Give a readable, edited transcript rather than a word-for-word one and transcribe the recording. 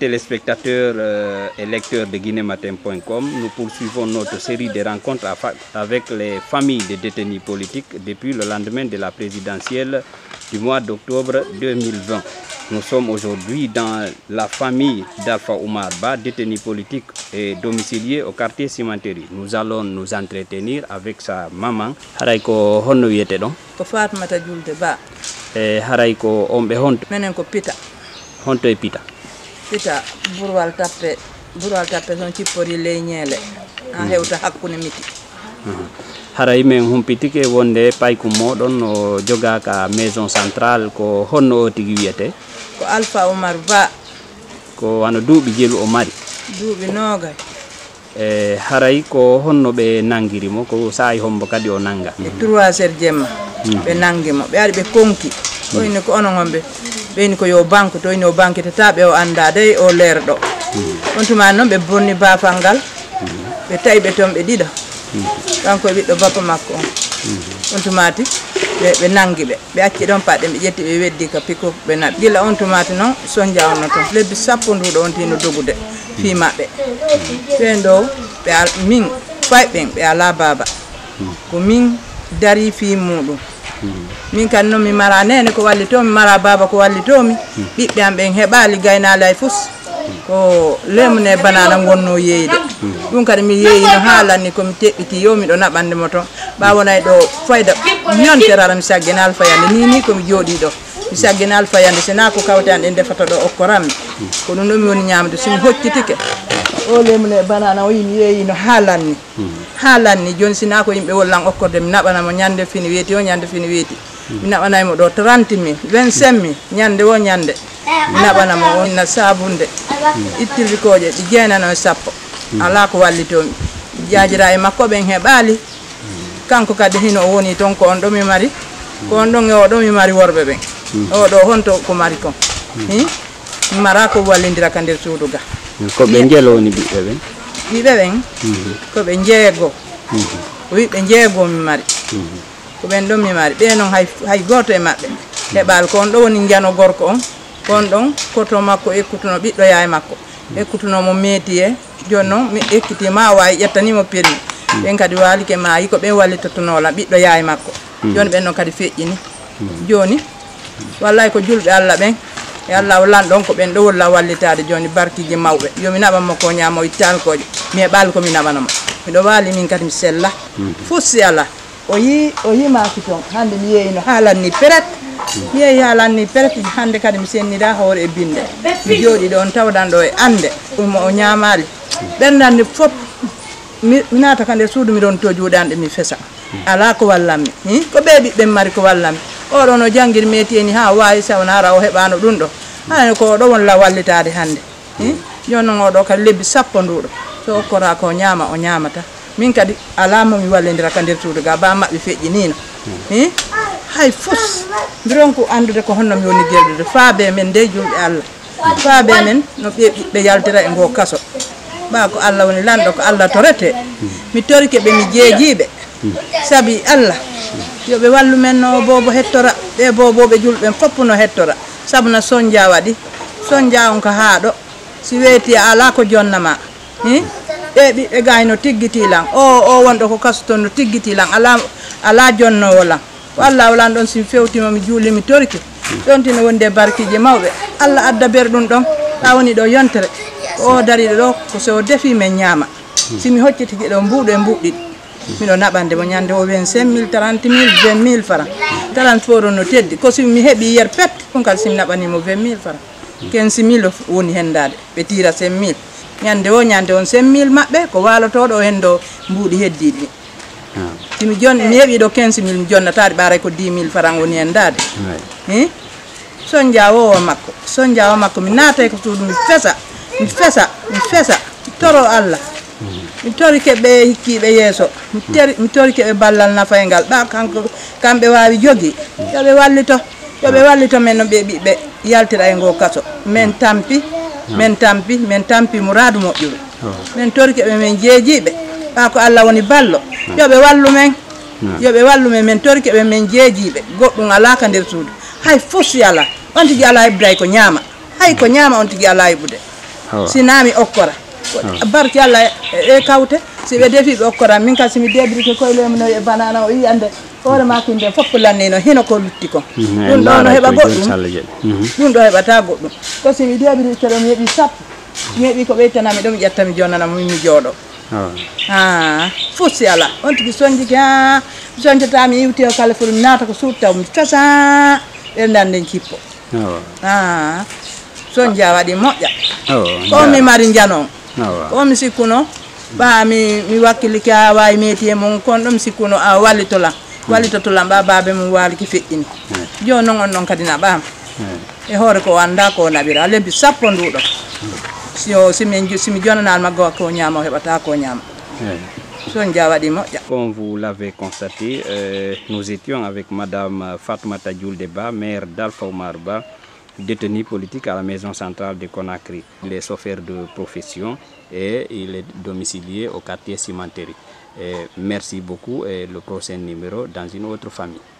téléspectateurs et lecteurs de guinématin.com, nous poursuivons notre série de rencontres avec les familles des détenus politiques depuis le lendemain de la présidentielle du mois d'octobre 2020. Nous sommes aujourd'hui dans la famille d'Alpha Oumar Ba, détenu politique et domicilié au quartier Cimenterie. Nous allons nous entretenir avec sa maman. Haray ko honno wiyete ɗon? Ko Fatmata Julde Ba. Haray ko omɓe honto? Menen ko Pita. Honto e Pita? Pita burwal tappe son cippori ley ñeele ha hewta hakkunde miti. Haray men humpitike wonde payku moɗon o jogaka maison centrale ko honno o tigi wiyete? Ko Alpha Oumar Ba. Ko wano duuɓi jelu o mari? Duuɓi noogay. Haray ko honno ɓe nangirimo ko saayi hombo kadi o nanga? E 3 heures jemma ɓe nangimo ɓe ari ɓe konki oyni ko onon on ɓeyni ko yo banque to oyni o banquitata ɓe o anda dey o leerɗo on tuma noon ɓe bonni bafal ngal ɓe tawi ɓe toon ɓe ɗiɗo kanko e ɓiɗɗo bappa makko on tumati ɓe nangi ɓe acci ɗon paɗɗe ɓe ƴetti ɓe weddi ka piko ɓe naɓi gila on tumati noon sonja onno toon lebbi sappo nduɗo on tino dogude fi maɓɓe ɓen ɗo min fayɓen ɓe ala baba ko min dari fi muɗum min kan noon mi mara nene ko wallitomi mara baba ko wallitomi ɓiɓɓe am ɓen heɓali gaynali ay fus ko lemne banana gonno yeyde ɗum kadi mi yeyino haalanni komi teɓɓiti yo miɗo naɓande mo toon ɓawonay ɗo fayda ñonterara mi saggina alfayande ni komi jooɗi ɗo mi saggina alfayande sina ko kawtan ɗe defata ɗo okkorammi ko ɗum ɗo mi woni ñamde somi hoccitike o lemne banana o yimi yeyino haalanni joni sina ko yimɓe wollan okkorde mi naɓanamo ñande fini weeti o ñande fini weeti mi naɓanaymo ɗo 30 000 25 000 ñande o ñande mi naɓanamo onna sabunde ittirrikoje ɗi jeenano e sappo ala ko wallitomi jaajira e makko ɓen heɓali kanko kadi hino o woni toon ko on ɗo mi mari ko on ɗon e o ɗo mi mari worɓe ɓen o ɗo honto ko mari kon mi mara ko wallidira ka nder suudu ga ko ɓe jelo woni ɓiɓɓe ɓen? ɓiɓɓe ɓen ko ɓe jeego ko ɓiɓɓe jeego mi mari ko ɓen ɗon mi mari ɓe noon hay goto e maɓɓe heɓal ko on ɗo woni jano gorko on ɗon koto makko ekkutuno ɓiɗɗo yaye makko ekkutunomo métier joni noon mi ekkiti ma wawi ƴettanimo permi ɓen kadi walike ma yi ko ɓen wallitotonola ɓiɗɗo yaye makko joni ɓen noon kadi feƴƴini joni wallay ko julɓe Allah ɓen e Allah o lanɗon ko ɓen ɗo wolla wallitade joni barkiji mawɓe yomi naɓanmo ko ñamo ittalkoje mi heɓali komi naɓanamo miɗo waali min kadi mi sella fussi ala o yimaki toon hande mi yeyino haalanni peret mi yeeyi haalanni peret hande kadi mi sennida hoore e binde mi jooɗi ɗo on tawɗan ɗo e ande ɗum o ñamali ɓerdande fof mi naata ka nder suudu miɗon to juuɗanɗe mi fesa ala ko wallanmi ko ɓe ɓiɓɓe mari ko wallanmi oɗo no janggiri métier ni ha wawi sawnara o heɓano ɗum ɗo hani ko ɗo wonla wallitade hande joni noon oɗo kadi lebbi sappo nduɗo so okkora ko ñama o ñamata min kadi ala momi wallidira ka nder suudu ga ba mabɓe feƴƴinino hay fus mbiron ko andude ko honno mi woni gerdude faabe men nde julɓe Allah faabe men no ɓiɓɓe yaltira e ngo kaso ɓa ko Allah woni lanɗo ko Allah torete mi torike ɓe mi jeejiɓe saabi Allah yoɓe wallu men no bobo hettora ɓe boboɓe julɓe fopp no hettora saabu no sonja waɗi sonja on ko haaɗo si weeti ala ko jonnama ɓe ɓiɓɓe gayno tiggitilan o wonɗo ko kaso toon no tiggitilan ala jonnowolan ko Allah wolan ɗon simi fewtima mi juuli mi toriki ɗon tino wonde barkiji mawɓe Allah adda berɗum ɗon ɗa woni ɗo yontere o dariɗo ɗo ko so defi men ñama simi hoccitiki ɗo mbuɗo e mbuɗɗiɗi miɗo naɓande mo ñande o 25 000 30 000 20 000 francs transport no teddi ko simi mi heeɓi yer pet ɗum kadi simi naɓanimo 20 000 francs 15 000 woni hendade ɓe tira 5 000 ñande on 5 000 maɓɓe ko walotoɗo hen ɗo mbuɗi heddiɗi simi joni mi heeɓi ɗo 15 000 mi jonnataɗe ɓaray ko 10 000 francs woni hendade sonja o makko mi naatay ko suudu mi fesa toro Allah mi torike ɓe hikkiɓe yeeso mi torike ɓe ballal nafaygal ɓa kamɓe wawi jogi yoɓe wallito men no ɓe ɓiɓɓe yaltira e ngo kaso min tampi mouradu moƴƴuɓe min torike ɓe min jeejiɓe ɓa ko Allah woni ballo yoɓe wallu men min torike ɓe min jeejiɓe goɗɗum ala ka nder suudu hay fusi ala on tigi ala hebday ko ñaama hay ko ñaama on tigi ala heɓude sinami okkora barki Allah e kawte si ɓe defi ɓe okkora min ka simi debrike koylemo e banana o yiyande hoore makinde fof lannino hino ko lutti ko ɗum ɗo no heɓa goɗɗum ɗum ɗo heɓata goɗɗum ko simi deɓiri keɗo mi heeɓi sappo mi heeɓi ko ɓeytanami ɗo mi ƴetta mi jonnanamo mi jooɗo fusi ala on tigi soñjiki mi soñtata mi iwti o kala foti mi naata ko suut taw mi casa ɓerdanden cippo soñja waɗi moƴƴa ko mi mari janon ko mi sikkuno ɓa mi wakkilike ha wawi meeti e mum kono ɗo mi sikkuno a wallitotolam ɓa babe mum waliki feƴƴini joni noon on ɗon kadi na ɓama e hoore ko anda ko naɓira lebbi sappo nduɗo simi jonnanal maggo ko ñama o heɓata ko ñama soñja waɗi moƴƴa. Comme vous l'avez constaté, nous étions avec Madame Fatoumata Julde Ba, maire d'Alpha Oumar Ba, détenu politique à la maison centrale de Conakry. Il est chauffeur de profession et il est domicilié au quartier Cimenterie. Merci beaucoup et le prochain numéro dans une autre famille.